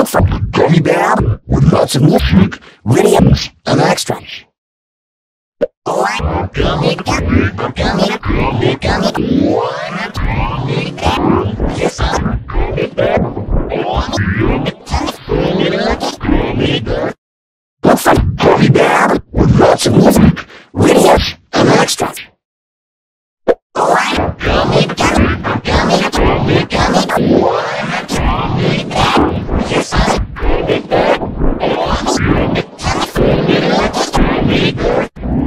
from the Gummy Bear with lots of music, videos, and extras. Gummy, gummy, gummy, gummy, gummy, gummy bear. Yes, I'm Gummy Bear. Gummy Bear. Look for the Gummy Bear with lots of music, videos, and extras. Gummy, gummy, gummy, gummy, gummy, gummy bear. Yes, I'm Gummy Bear. Gummy Bear.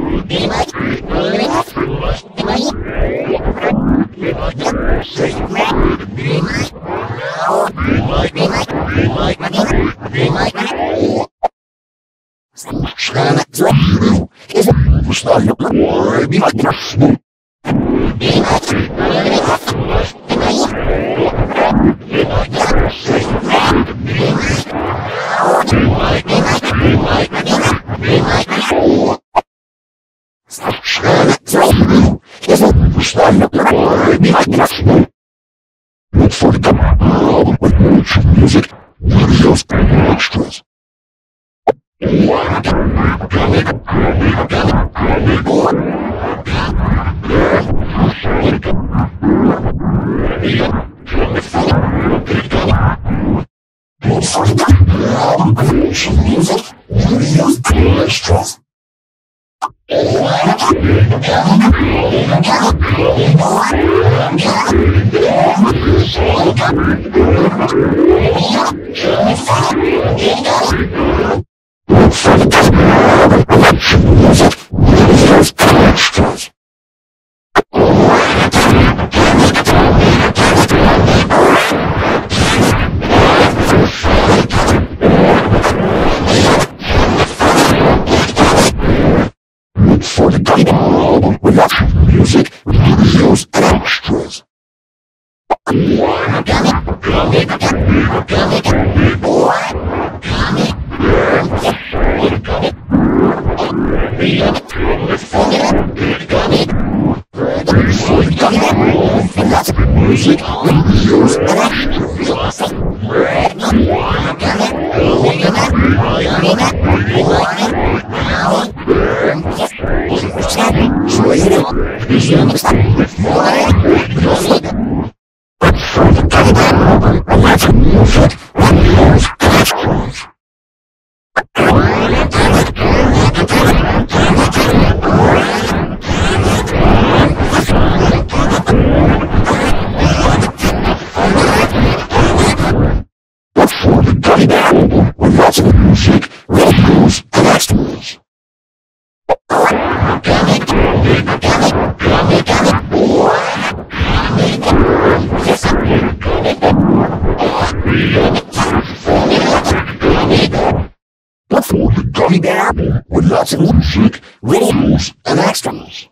Look for the album with lots of music, videos, and extras. Look for the album with lots of music, videos, and extras. For the Gummy Bear album with lots of music, videos, and extras. Music, videos, and Look for the Gummy Bear with lots of music, videos, and extras.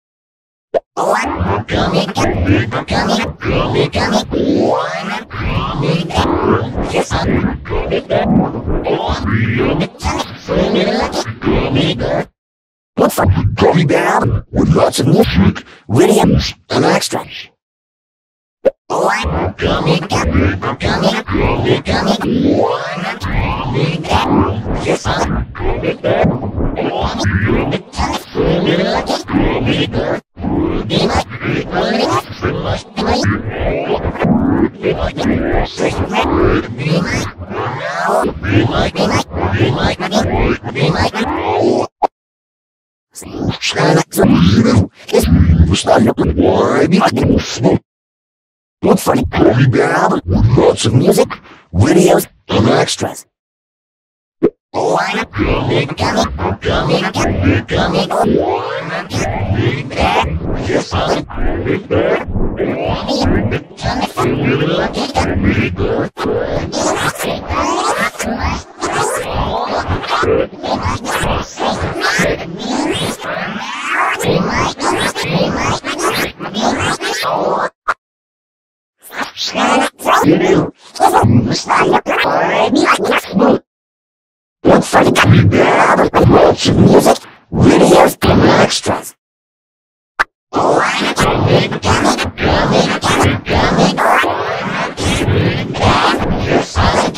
Gummy, gummy, gummy, gummy, gummy, gummy bear. Yes, I'm Gummy Bear. Gummy Bear. Look for the Gummy Bear with lots of music, videos, and extras. Gummy, gummy, gummy, gummy, gummy, gummy bear. Yes, I'm Gummy Bear. Gummy Bear. Look for the Gummy Bear with lots of music, videos, and extras. Gummy, gummy, gummy, gummy, gummy bear. Yes, I'm Gummy Bear. Gummy Bear. Look for the Gummy Bear with lots of music, videos, and extras. Gummy, gummy, gummy, gummy, gummy, gummy bear. Yes, I'm